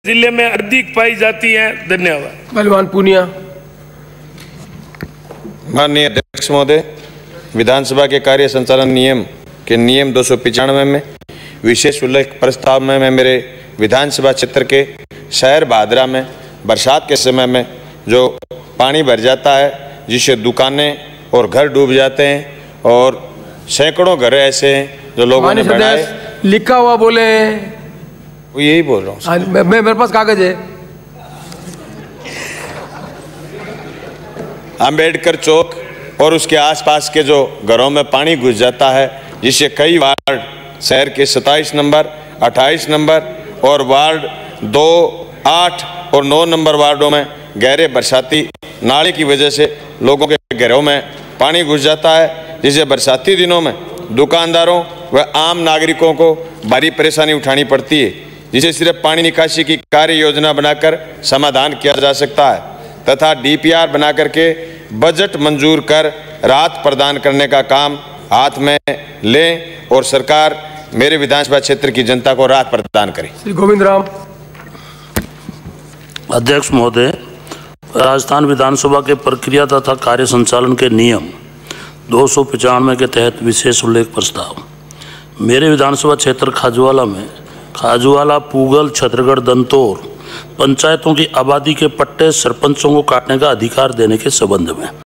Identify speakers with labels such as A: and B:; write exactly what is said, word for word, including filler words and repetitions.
A: जिले में अधिक पाई जाती है। धन्यवाद।
B: पहलवान पूनिया।
C: माननीय अध्यक्ष महोदय, विधानसभा के कार्य संचालन नियम के नियम दो सौ पिचानवे में विशेष उल्लेख प्रस्ताव में मैं मेरे विधानसभा क्षेत्र के शहर भादरा में बरसात के समय में जो पानी भर जाता है, जिससे दुकानें और घर डूब जाते हैं और सैकड़ों घर ऐसे हैं जो लोगों ने बनाए।
B: लिखा हुआ बोले,
C: वो यही बोल रहा हूँ।
B: मैं, मैं मेरे पास कागज है।
C: अंबेडकर चौक और उसके आसपास के जो घरों में पानी घुस जाता है, जिससे कई वार्ड शहर के सत्ताईस नंबर, अट्ठाईस नंबर और वार्ड दो, आठ और नौ नंबर वार्डों में गहरे बरसाती नाले की वजह से लोगों के घरों में पानी घुस जाता है, जिससे बरसाती दिनों में दुकानदारों व आम नागरिकों को भारी परेशानी उठानी पड़ती है, जिसे सिर्फ पानी निकासी की कार्य योजना बनाकर समाधान किया जा सकता है तथा डीपीआर बना करके बजट मंजूर कर राहत प्रदान करने का काम हाथ में लें और सरकार मेरे विधानसभा क्षेत्र की जनता को राहत प्रदान करे।
B: श्री गोविंद राम।
D: अध्यक्ष महोदय, राजस्थान विधानसभा के प्रक्रिया तथा कार्य संचालन के नियम दो सौ पचानवे के तहत विशेष उल्लेख प्रस्ताव। मेरे विधानसभा क्षेत्र खाजूवाला में खाजूवाला, पूगल, छतरगढ़, दंतौर पंचायतों की आबादी के पट्टे सरपंचों को काटने का अधिकार देने के संबंध में